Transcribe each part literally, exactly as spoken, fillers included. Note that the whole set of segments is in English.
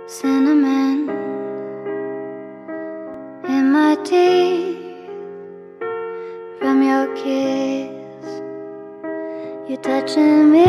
cinnamon in my teeth from your kiss. You're touching me,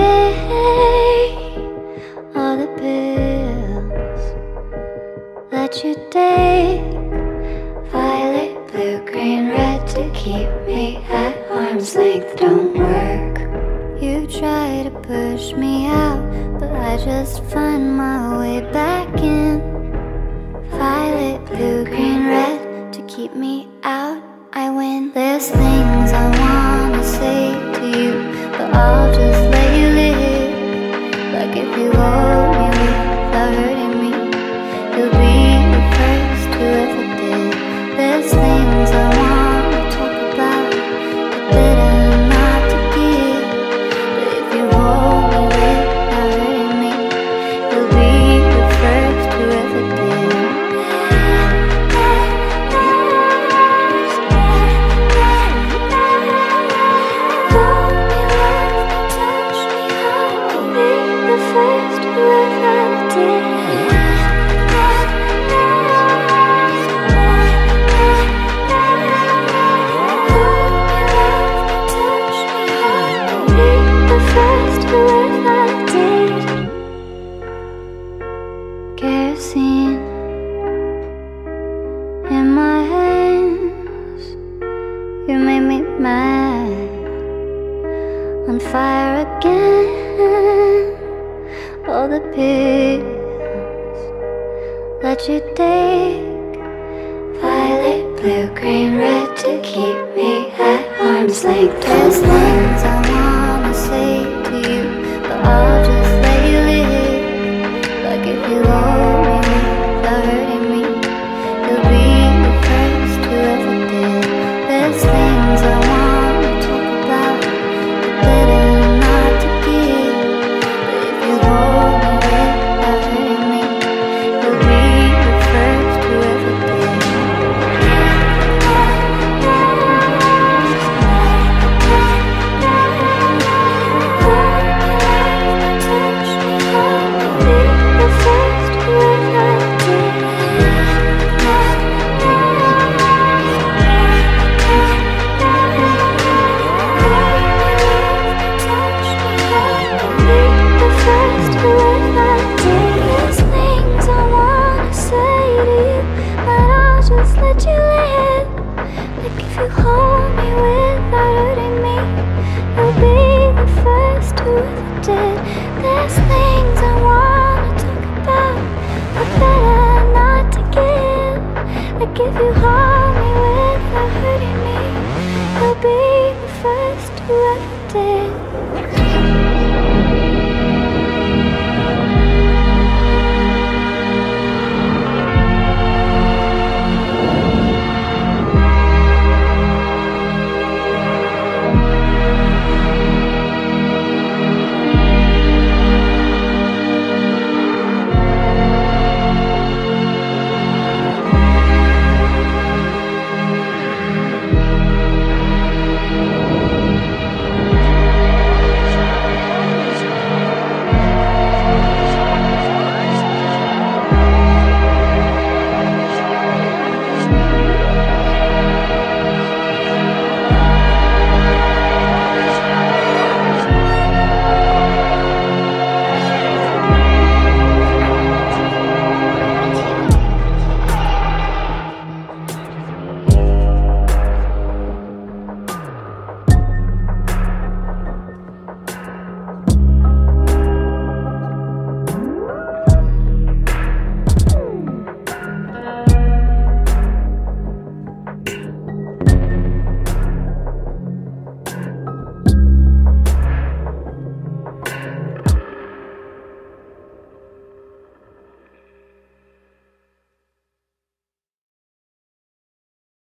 all the pills that you take, violet, blue, green, red, to keep me at arm's length don't work. You try to push me out, but I just find my way back in. Violet, blue, green, red, to keep me out, I win. There's things I wanna say to you, but I'll just let you live. Like if you hold me without hurting me, you'll be the first who ever did. There's things I wanna talk about, but better not to give. But if you hold me without hurting me, you'll be the first who ever did. First whoever did. The first whoever did. Kerosene in my hands, you made me mad, on fire again. All the pills that you take, violet, blue, green, red, to keep me at arm's length. There's things I wanna say to you, but I'll just let you live. Like if you hold me without hurting me, you'll be the first who ever did. There's things I wanna talk about, but better not to give. But if you hold